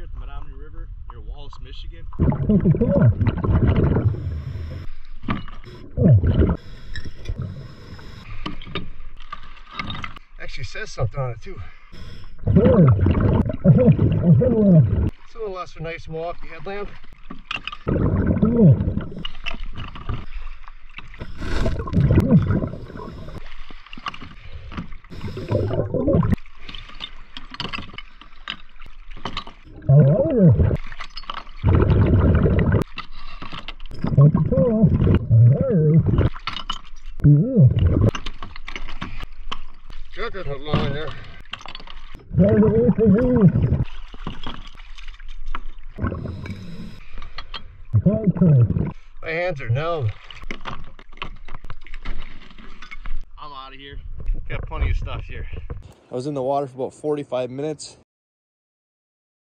at the Menominee River near Wallace, Michigan. Actually says something on it too. It's a little less of a nice Milwaukee headlamp. Got this line there. My hands are numb. I'm out of here. Got plenty of stuff here. I was in the water for about 45 minutes.